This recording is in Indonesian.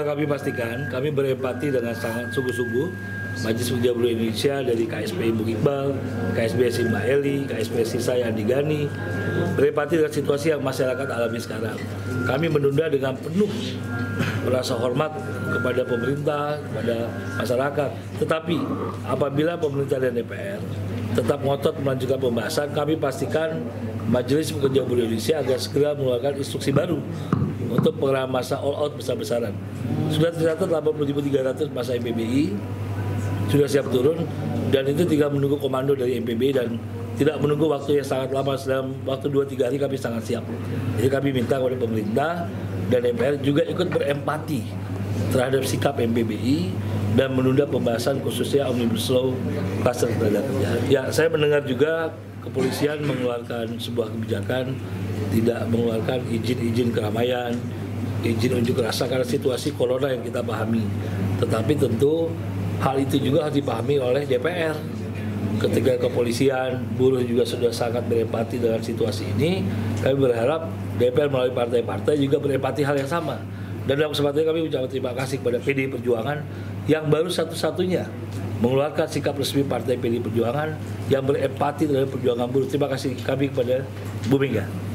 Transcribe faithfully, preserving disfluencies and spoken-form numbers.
kami pastikan, kami berempati dengan sangat sungguh-sungguh Majelis Pekerja Buruh Indonesia dari K S P I Bung Iqbal, K S B S I Mbak Eli, K S B S I saya Andi Gani, berempati dengan situasi yang masyarakat alami sekarang. Kami menunda dengan penuh rasa hormat kepada pemerintah, kepada masyarakat. Tetapi apabila pemerintah dan D P R tetap ngotot melanjutkan pembahasan, kami pastikan Majelis Pekerja Buruh Indonesia agar segera mengeluarkan instruksi baru untuk pengenalan masa all out besar-besaran. Sudah tercatat delapan puluh ribu tiga ratus masa M P B I sudah siap turun, dan itu tinggal menunggu komando dari M P B I dan tidak menunggu waktu yang sangat lama. Dalam waktu dua tiga hari kami sangat siap. Jadi kami minta kepada pemerintah dan D P R juga ikut berempati terhadap sikap M P B I dan menunda pembahasan khususnya Omnibus Law Kluster Tenaga Kerja. Ya, saya mendengar juga kepolisian mengeluarkan sebuah kebijakan tidak mengeluarkan izin-izin keramaian, izin unjuk rasa karena situasi corona yang kita pahami. Tetapi tentu hal itu juga harus dipahami oleh D P R. Ketika kepolisian, buruh juga sudah sangat berempati dengan situasi ini, kami berharap D P R melalui partai-partai juga berempati hal yang sama. Dan dalam kesempatan ini kami ucapkan terima kasih kepada P D I Perjuangan yang baru satu-satunya mengeluarkan sikap resmi partai P D I Perjuangan yang berempati terhadap perjuangan buruh. Terima kasih kami kepada Bu Mega.